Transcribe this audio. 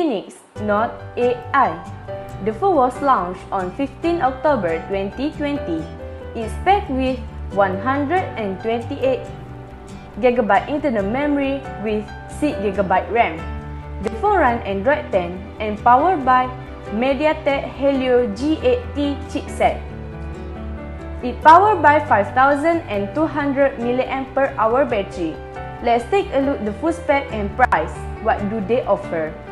Infinix Note AI. The phone was launched on 15 October 2020. It's packed with 128GB internal memory with 6GB RAM. The phone runs Android 10 and powered by Mediatek Helio G80 chipset. It's powered by 5200 mAh battery. Let's take a look at the full spec and price. What do they offer?